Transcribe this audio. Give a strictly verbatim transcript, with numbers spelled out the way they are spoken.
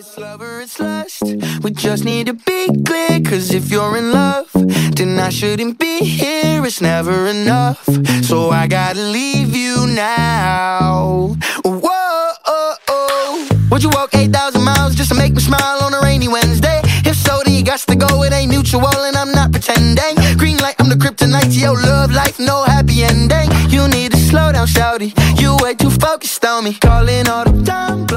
It's love or it's lust. We just need to be clear, cause if you're in love, then I shouldn't be here. It's never enough, so I gotta leave you now. Whoa, oh, oh. Would you walk eight thousand miles just to make me smile on a rainy Wednesday? If so, then you got to go. It ain't mutual and I'm not pretending. Green light, I'm the kryptonite to your love life, no happy ending. You need to slow down, shawty. You way too focused on me. Calling all the time,